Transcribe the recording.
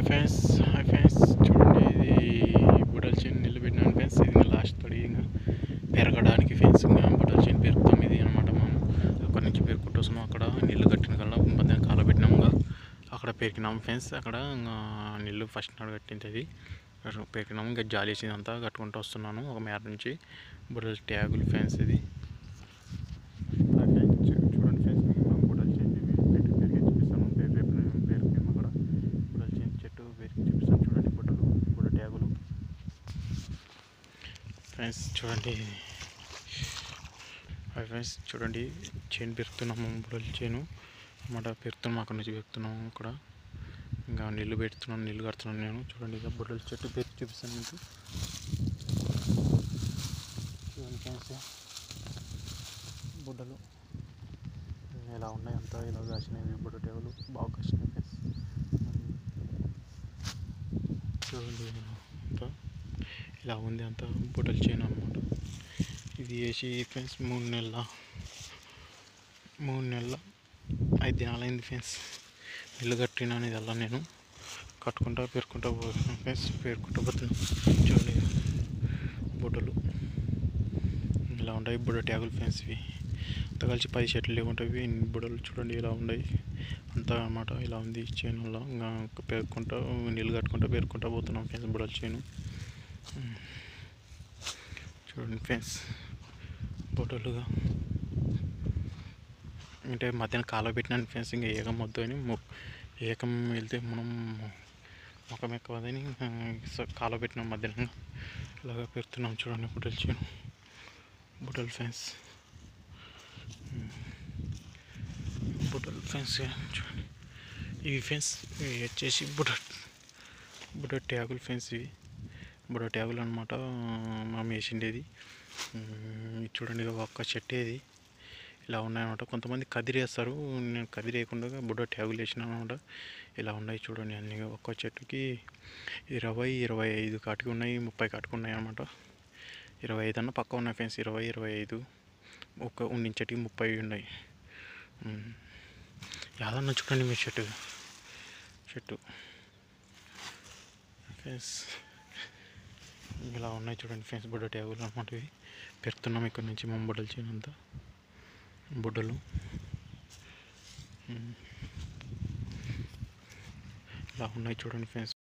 Hi friends చూడండి, ఇది బుడల్ chain నిలబెట్టినాను friends. ఇది నా లాస్ట్ తడి ఇంకా పెరగడానికి ఫ్రెండ్స్. ఇంకా బుడల్ చైన్ పెరుగుతాం ఇది అనమాట. మనం అక్కడి నుంచి పెరుక్కుంటూ వస్తున్నాం. అక్కడ నీళ్ళు కట్టిన కల్లా మధ్యాహ్నం కాలబెట్టినాం. ఇంకా అక్కడ పెరికినాం ఫ్రెండ్స్. అక్కడ నీళ్ళు ఫస్ట్ నాడు కట్టింది పెరికినాము. ఇంకా జాలి వేసిందంతా కట్టుకుంటూ వస్తున్నాను ఒక మేర నుంచి. బుడల్ ట్యాగులు ఫ్రెండ్స్ ఇది. చూడండి ఫ్రెండ్స్, బుడల్ చైన్ పెరిగి చూపిస్తాను. పేరుకేమో అక్కడ బుడల్ చైన్ చెట్టు పెరిగి చూపిస్తాను. చూడండి బుడ ట్యాగులు ఫ్రెండ్స్. చూడండి ఫ్రెండ్స్, చూడండి చైన్ పెరుకుతున్నాము. బుడల్ చైను అన్నమాట పెరుకుతున్నాము. అక్కడ నుంచి పెరుకుతున్నాము. అక్కడ ఇంకా నీళ్ళు పెడుతున్నాను, నీళ్ళు కడుతున్నాను నేను. చూడండి ఇక బుడల చెట్టు పెరిగి చూపిస్తాను మీకు. చూడండి ఫ్రెండ్స్, బుడ్డలు ఇలా ఉన్నాయి. అంతా ఇలా కాసినాయి. బుడ్డ టేబుల్ బాగా కాసినాయి ఫ్రెండ్స్. చూడండి అంతా ఇలా ఉంది. అంతా బుడ్డలు చేయను అనమాట. ఇది వేసి ఫ్రెండ్స్ 3 నెలల 5 దినాలు అయింది ఫ్రెండ్స్. ఇల్లు కట్టినాను. ఇదల్లా నేను కట్టుకుంటా పేరుకుంటా పోతున్నాను ఫ్రెండ్స్. పేరుకుంటా పోతున్నాను. చూడండి బుడ్డలు ఇలా ఉంటాయి. బుడ్డ ట్యాగులు ఫ్రెండ్స్. ఇవి అంతా కలిసి 10 చెట్లు లేకుంటాయి. బుడలు చూడండి ఇలా ఉన్నాయి అంతా అన్నమాట. ఇలా ఉంది చేనులో. ఇంకా పేరుకుంటా నీళ్ళు కట్టుకుంటా పేరుకుంటా పోతున్నాం ఫ్రెండ్స్. బుడల చేను చూడండి ఫ్రెండ్స్. బుడలుగా అంటే మధ్యాహ్నం కాలబెట్టినాను ఫ్రెండ్స్. ఇంకా ఏకం వద్దు అని ఏకం వెళ్తే మనం ముఖం ఎక్కువదని కాలబెట్టినాం. మధ్యాహ్నం ఇలాగా పెడుతున్నాం. చూడండి బుడల చేను బుడల్ ఫ్రెండ్స్. బుడల్ ఫ్రెండ్స్ చూడండి. ఇవి ఫ్రెండ్స్ వచ్చేసి బుడ ట్యాగులు ఫ్రెండ్స్. ఇవి బుడ ట్యాగులు అనమాట. మనం వేసిండేది చూడండి. ఒక్క చెట్టేది ఇలా ఉన్నాయన్నమాట. కొంతమంది కదిరేస్తారు. నేను కదిరేయకుండా బుడ్డ ట్యాగులు వేసినాను అనమాట. ఇలా ఉన్నాయి చూడండి అన్నీ. ఒక్క చెట్టుకి 20-25 కాటికి ఉన్నాయి, 30 కాటికి ఉన్నాయి అన్నమాట. 25 అన్న పక్క ఉన్నాయి ఫ్రెండ్స్. 20-25 ఒక ఉండించటికి 30 ఉన్నాయి. యాదన్న చూడండి మీ చెట్టు ఫ్రెండ్స్. ఇలా ఉన్నాయి చూడండి ఫ్రెండ్స్. బుడ్డ ట్యాగులు అనమాట. ఇవి పెడుతున్నాం ఇక్కడ నుంచి మా బుడ్డలు చేయనంతా. బుడ్డలు ఇలా ఉన్నాయి చూడండి ఫ్రెండ్స్.